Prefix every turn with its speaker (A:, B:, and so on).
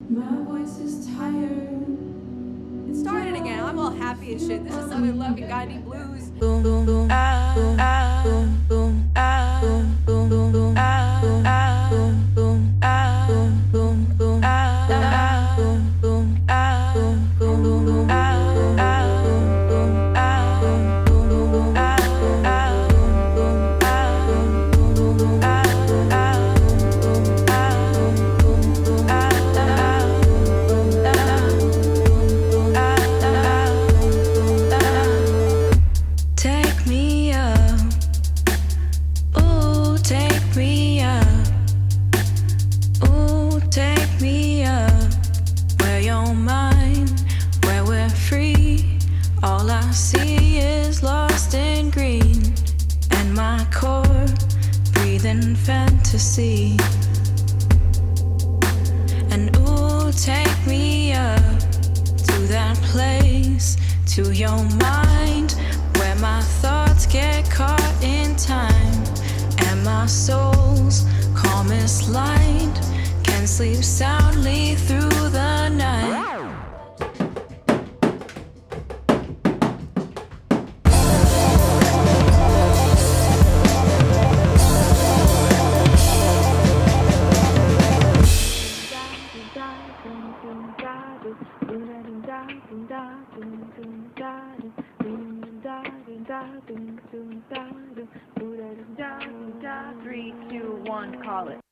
A: My voice is tired.
B: It started again. I'm all happy and shit. This is Southern Loving Gandhi blues.
C: Boom boom boom boom boom boom boom boom boom boom boom boom boom boom boom boom fantasy. And ooh, take me up to that place, to your mind, where my thoughts get caught in time, and my soul's calmest light can sleep soundly through the night.
B: Three, two, one, call it.